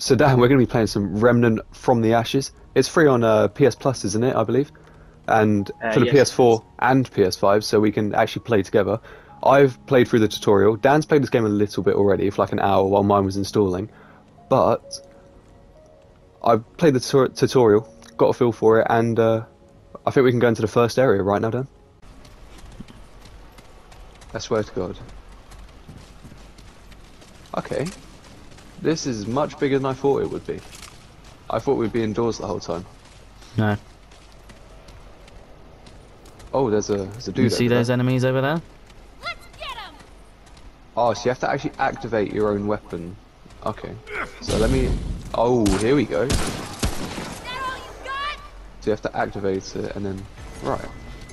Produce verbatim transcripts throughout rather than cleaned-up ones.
So Dan, we're going to be playing some Remnant from the Ashes. It's free on uh, P S Plus, isn't it, I believe? And Uh, for the yes. P S four and P S five, so we can actually play together. I've played through the tutorial. Dan's played this game a little bit already, for like an hour while mine was installing. But I've played the tu tutorial, got a feel for it, and uh, I think we can go into the first area right now, Dan. I swear to God. Okay. This is much bigger than I thought it would be. I thought we'd be indoors the whole time. No. Oh, there's a, there's a dude You see over those there. enemies over there? Let's get him! Oh, so you have to actually activate your own weapon. Okay. So let me... Oh, here we go. Is that all you got? So you have to activate it and then... Right.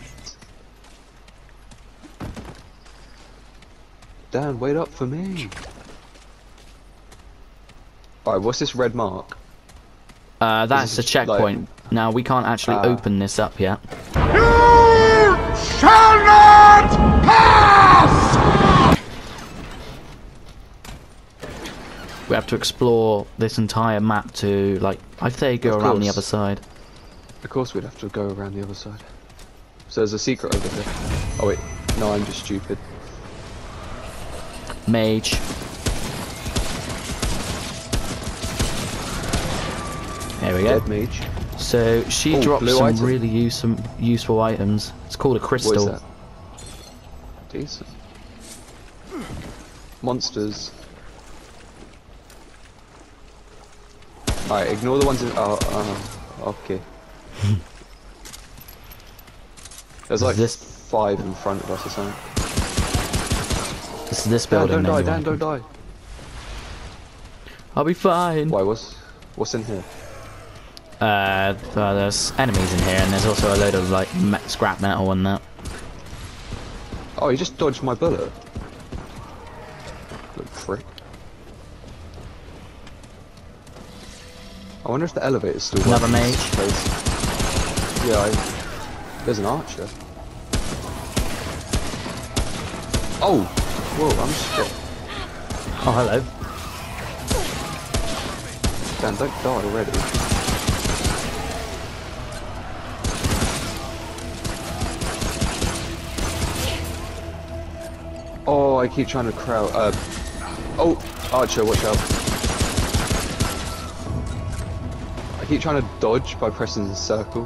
Dan, wait up for me. Alright, what's this red mark? Uh, that's this a a- checkpoint. Now, we can't actually Ah. open this up yet. You shall not pass! We have to explore this entire map to, like, I'd say go Of around the course. other side. Of course we'd have to go around the other side. So there's a secret over here. Oh wait, no, I'm just stupid. Mage. There we go. Dead mage. So she Oh, drops blue some item. really use some useful items. It's called a What crystal. is that? Decent. Monsters. Alright, ignore the ones in... Oh, uh, okay. There's like This- five in front of us or something. This is this Dan, building. don't die, then you Dan, want. don't die. I'll be fine. Why, what's... What's in here? Uh, well, there's enemies in here, and there's also a load of like me scrap metal and that. Oh, he just dodged my bullet. Look prick. I wonder if the elevator's still Another working in mage. this place. Yeah, I... There's an archer. Oh! Whoa, I'm shit. Oh, hello. Dan, don't die already. Oh, I keep trying to crowd. Uh, oh, Archer, watch out. I keep trying to dodge by pressing the circle.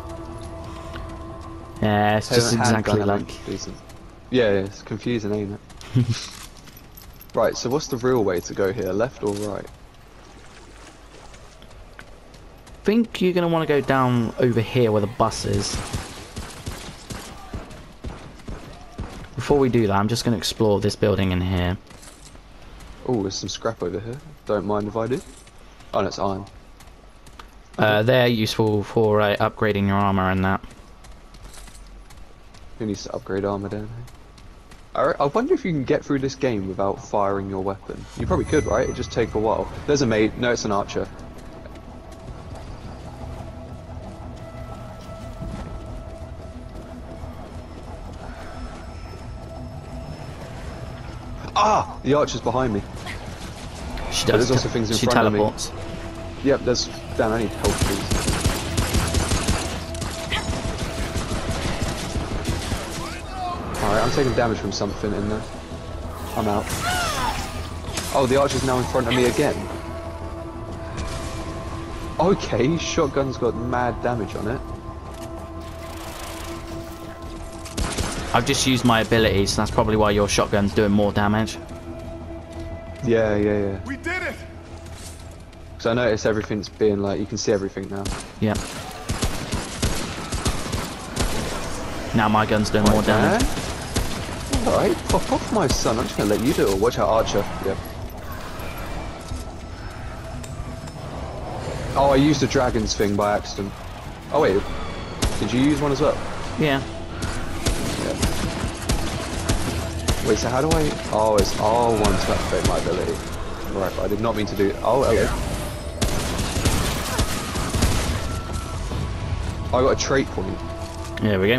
Yeah, it's just Hand- exactly handgun ammo, like. decent. Yeah, yeah, it's confusing, ain't it? Right, so what's the real way to go here? Left or right? I think you're gonna want to go down over here where the bus is. Before we do that, I'm just gonna explore this building in here. Oh, there's some scrap over here. Don't mind if I do. Oh, no, it's iron. Uh, they're useful for uh, upgrading your armor and that. Who needs to upgrade armor down here? I, I wonder if you can get through this game without firing your weapon. You probably could, right? It'd just take a while. There's a mate. No, it's an archer. Ah! The archer's behind me. She But does. there's also things in she front of me. teleports. Yep, there's... Dan, I need help, please. Alright, I'm taking damage from something in there. I'm out. Oh, the archer's now in front of me again. Okay, shotgun's got mad damage on it. I've just used my ability, so that's probably why your shotgun's doing more damage. Yeah, yeah, yeah. We did it! Because I noticed everything's being like, you can see everything now. Yep. Now my gun's doing more damage. Alright, pop off my son, I'm just gonna let you do it. Watch out, archer. Yep. Oh, I used a dragon's thing by accident. Oh wait, did you use one as well? Yeah. Wait, so how do I... Oh, it's R one to activate my ability. Right, but I did not mean to do... Oh, hello. I got a trait point. There we go.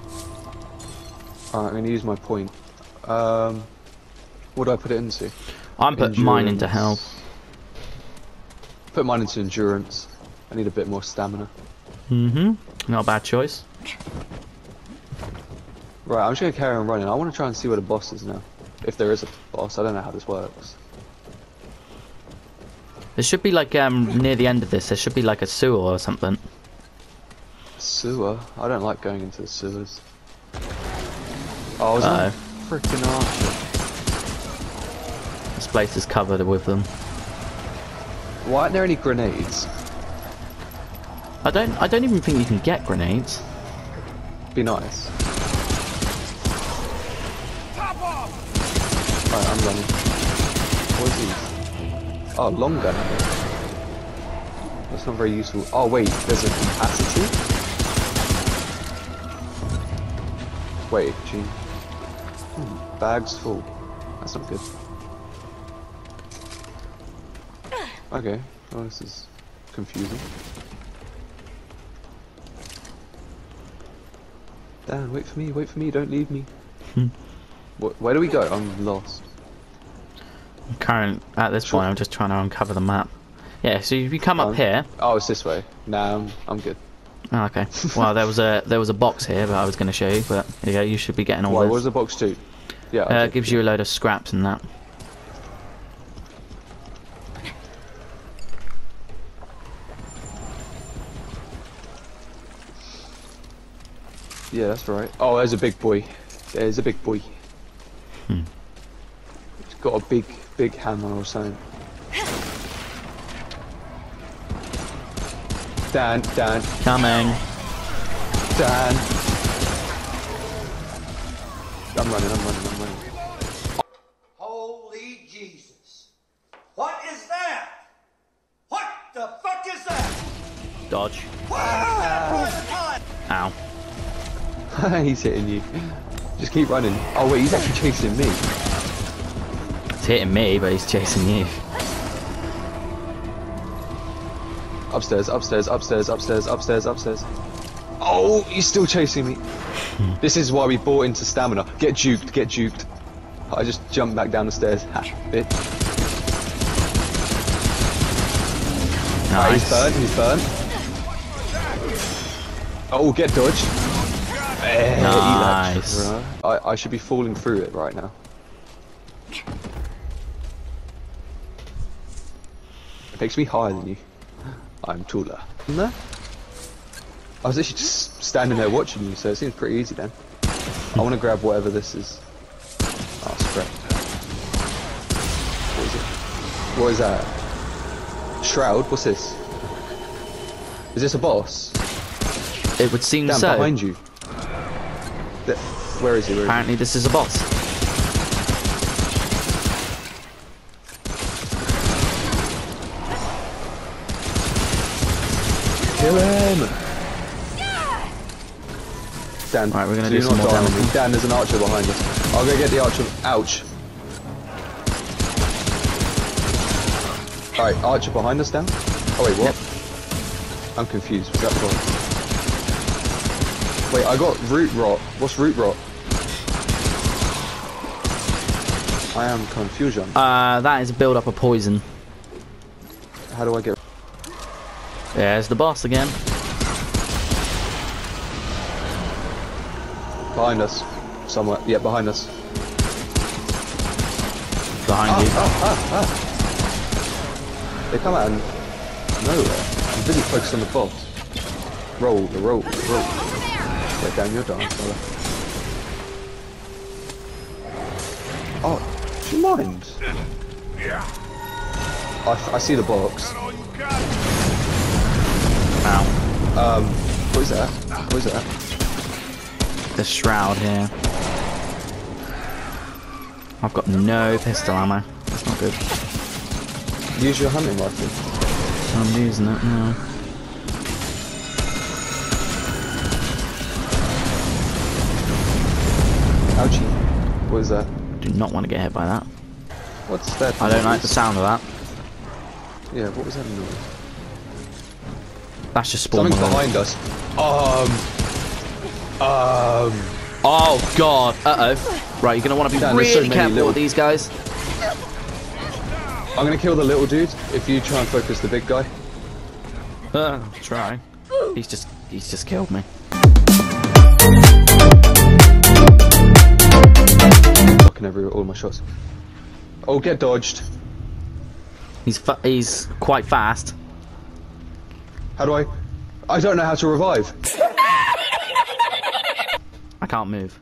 Alright, I'm going to use my point. Um, what do I put it into? I'm putting mine into Endurance. health. Put mine into endurance. I need a bit more stamina. Mm-hmm. Not a bad choice. Right, I'm just gonna carry on running. I want to try and see where the boss is now. If there is a boss, I don't know how this works. There should be like um near the end of this. There should be like a sewer or something. Sewer? I don't like going into the sewers. Oh, I was Uh-oh. on freaking archer. This place is covered with them. Why aren't there any grenades? I don't. I don't even think you can get grenades. Be nice. Alright, I'm running. What is these? Oh, long gun. That's not very useful. Oh wait, there's a capacity? Wait, gee. Hmm, bags full. That's not good. Okay, well this is confusing. Dan, wait for me, wait for me, don't leave me. Wh where do we go? I'm lost. Current at this point, I'm just trying to uncover the map. Yeah. So if you come up Um, here. Oh, it's this way. Nah, I'm, I'm good. Oh, okay. Well, there was a there was a box here that I was going to show you, but yeah, you should be getting all Why, this. what does the box do? Yeah, Uh, okay. it gives you a load of scraps and that. Yeah, that's right. Oh, there's a big boy. There's a big boy. Hmm. He's got a big, big hammer or something. Dan, Dan, Coming. Dan. I'm running, I'm running, I'm running. Holy Jesus. What is that? What the fuck is that? Dodge. Ah! Ow. He's hitting you. Just keep running. Oh wait, he's actually chasing me. It's hitting me, but he's chasing you. Upstairs, upstairs, upstairs, upstairs, upstairs, upstairs. Oh, he's still chasing me. This is why we bought into stamina. Get juked, get juked. I just jumped back down the stairs. Ha, bitch. Ah, he's burnt, he's burnt. Oh, get dodged. Eh, eat that, Nice. bro. I, I should be falling through it right now. It makes me higher than you. I'm taller. No? I was literally just standing there watching you, so it seems pretty easy then. I want to grab whatever this is. Oh, scrap. What is it? What is that? Shroud? What's this? Is this a boss? It would seem Damn, so. behind you. Th- Where is he? Where is he? Apparently, this is a boss. Kill him! Dan, Right, we're gonna do do some not more die on damage. me. Dan, there's an archer behind us. I'll go get the archer. Ouch. Alright, archer behind us, Dan? Oh wait, what? I'm confused. Was that the boss? Wait, I got root rot. What's root rot? I am confusion. Uh, that is a build up of poison. How do I get... There's the boss again. Behind us. Somewhere. Yeah, behind us. Behind you. Ah, ah. They come out of nowhere. I'm busy focused on the boss. Roll, the roll, the roll. Yeah, damn, you're dying, fella. Oh, do you mind? I, I see the box. Ow. Um, what is that? What is that? The shroud here. I've got no pistol ammo. That's not good. Use your hunting rifle. I'm using it now. Ouchie. What is that? Do not want to get hit by that. What's that? I don't like the sound of that. Yeah, what was that noise? That's just spawn. Something's behind us. Um. Um. Oh god. Uh oh. Right, you're gonna want to be Dan, there's so really many careful little- with these guys. I'm gonna kill the little dude if you try and focus the big guy. Uh, try. He's just he's just killed me. Fucking every all my shots. Oh, get dodged. He's fa he's quite fast. How do I? I don't know how to revive. I can't move.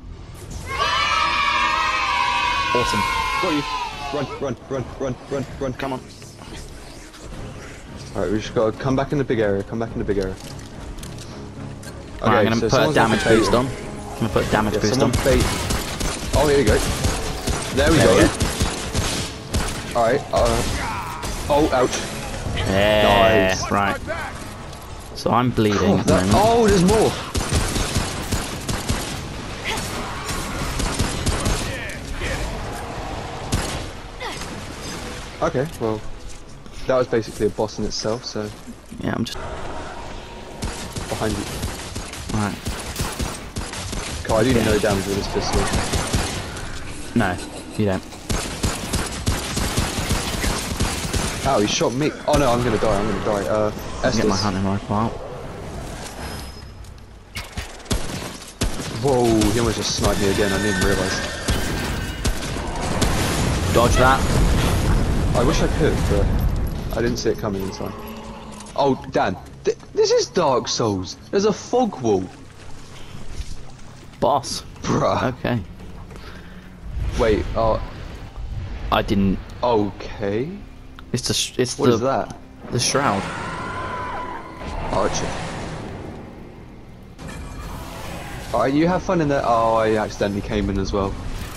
Awesome. Got you. Run, run, run, run, run, run. Come on. Alright, we just gotta come back in the big area. Come back in the big area. Okay, Right, I'm gonna so put a someone's damage gonna boost bait on. I'm gonna put a damage Yeah, boost someone on. bait. Oh, here you go. There we There go. we go. Alright, uh. Oh, ouch. Yeah. Nice. Right. So I'm bleeding Oh, at the that, moment. oh, there's more. Okay, well, that was basically a boss in itself, so Yeah, I'm just. behind you. Right. God, I do no damage with this pistol. No, you don't. Ow, he shot me. Oh no, I'm gonna die, I'm gonna die. Uh, Get my Estes. hunting rifle out. Whoa, he almost just sniped me again, I didn't even realise. Dodge that. I wish I could, but I didn't see it coming in time. Oh, Dan, th this is Dark Souls. There's a fog wall. Boss. Bruh. Okay. Wait, oh, I didn't. okay. It's the. sh- It's What the. is that? The shroud. Archer. Alright, you have fun in there. Oh, I accidentally came in as well.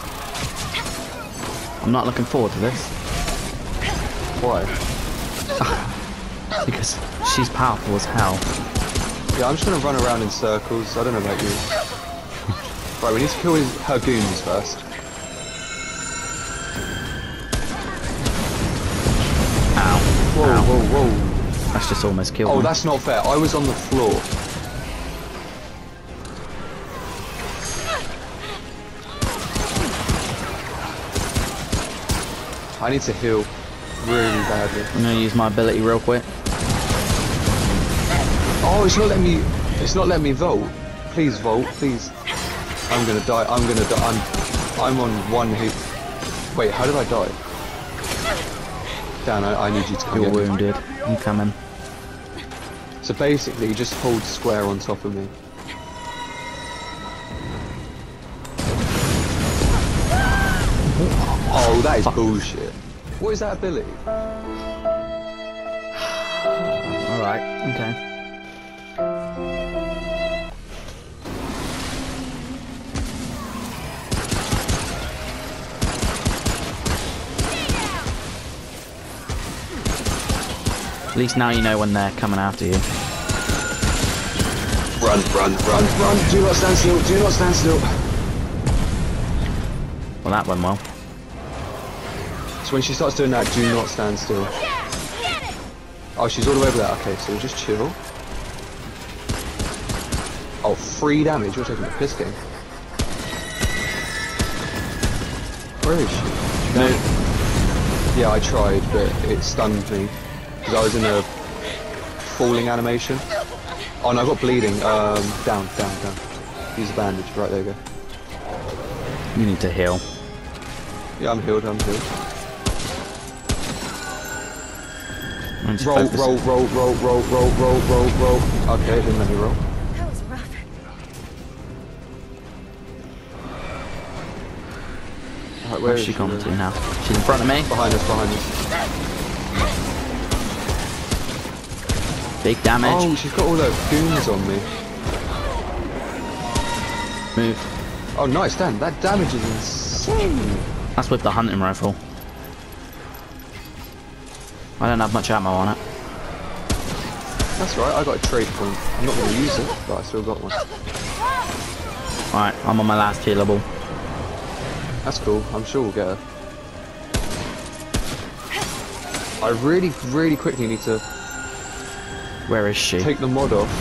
I'm not looking forward to this Why? because she's powerful as hell. Yeah, I'm just gonna run around in circles. I don't know about you. Right, we need to kill his, her goons first. Ow. Whoa, Ow. whoa, whoa. That's just almost killed Oh, me. that's not fair. I was on the floor. I need to heal really badly. I'm gonna use my ability real quick. Oh, it's not letting me. It's not letting me vault. Please vault, please. I'm gonna die. I'm gonna die. I'm. I'm on one hit. Wait, how did I die? Dan, I, I need you to come You're get me. wounded. I'm coming. So basically, you just hold square on top of me. Oh, that is bullshit. What is that ability? Alright, okay. At least now you know when they're coming after you. Run, run, run, run! Do not stand still. Do not stand still. Well, that went well. So when she starts doing that, do not stand still. Oh, she's all the way over there. Okay, so just chill. Oh, three damage. We're taking the piss game. Where is she? No. Yeah, I tried, but it stunned me because I was in a falling animation. Oh, no, I got bleeding. Um, down, down, down. Use a bandage. Right, there you go. You need to heal. Yeah, I'm healed. I'm healed. I need to Roll, focus. roll, roll, roll, roll, roll, roll, roll, roll. Okay, it didn't let me roll. That was rough. Right, where Where's is she gone really? to now? She's in front of me. Behind us, behind us. Big damage. Oh, she's got all her goons on me. Move. Oh, nice, Dan. That damage is insane. That's with the hunting rifle. I don't have much ammo on it. That's right, I got a trade point. I'm not going to use it, but I still got one. Alright, I'm on my last healable. That's cool. I'm sure we'll get her. I really, really quickly need to Where is she? take the mod off.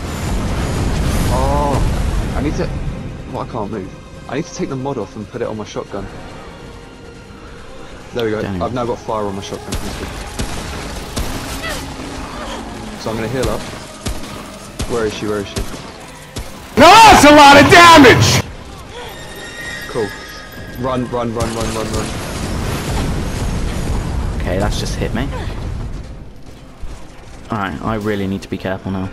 Oh, I need to... Well, I can't move. I need to take the mod off and put it on my shotgun. There we go. Damn. I've now got fire on my shotgun. That's good. So I'm gonna heal up. Where is she? Where is she? Now that's a lot of damage! Cool. Run, run, run, run, run, run. Okay, that's just hit me. Alright, I really need to be careful now.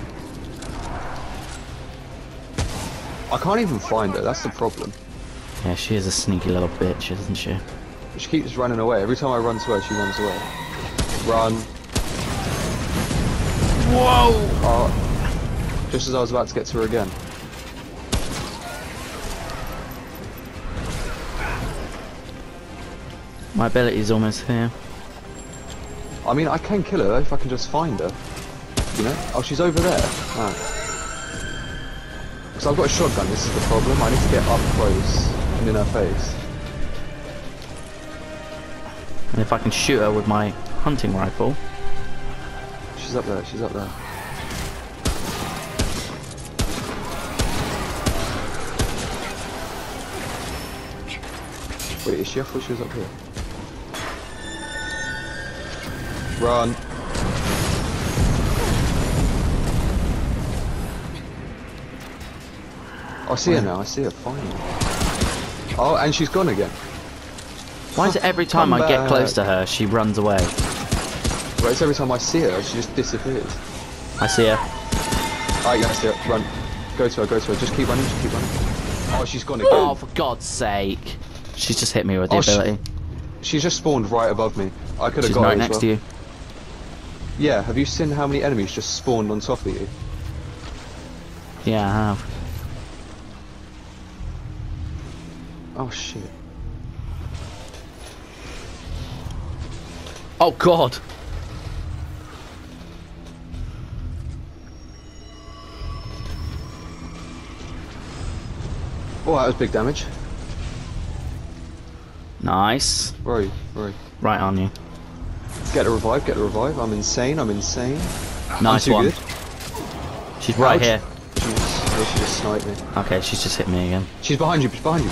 I can't even find her. That's the problem. Yeah, she is a sneaky little bitch, isn't she? She keeps running away. Every time I run to her, she runs away. Run. Whoa! Oh. Just as I was about to get to her again. My ability's almost here. I mean, I can kill her if I can just find her. You know? Oh, she's over there. Ah. So I've got a shotgun. This is the problem. I need to get up close and in her face. And if I can shoot her with my hunting rifle... She's up there. She's up there. Wait, is she? I thought she was up here. Run. I see her now. I see her finally. Oh, and she's gone again. Why is it every time Come I get back. close to her, she runs away? Right, it's every time I see her, she just disappears. I see her. Alright, yeah, I see her. Run. Go to her. Go to her. Just keep running. Just keep running. Oh, she's gone again. Oh, for God's sake. She's just hit me with the Oh, she- ability. She's just spawned right above me. I could have She's got her right as next well. to you. Yeah, have you seen how many enemies just spawned on top of you? Yeah, I have. Oh shit. Oh, God. Oh, that was big damage. Nice. Where are you? Where are you? Right on you. Get a revive, get a revive. I'm insane, I'm insane. Nice I'm too one. good. She's right Ouch. here. Jeez, oh, she just sniped me. Okay, she's just hit me again. She's behind you, she's behind you.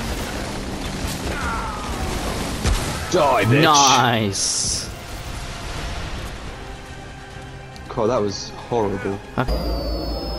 Die, bitch! Nice. God, that was horrible. Okay.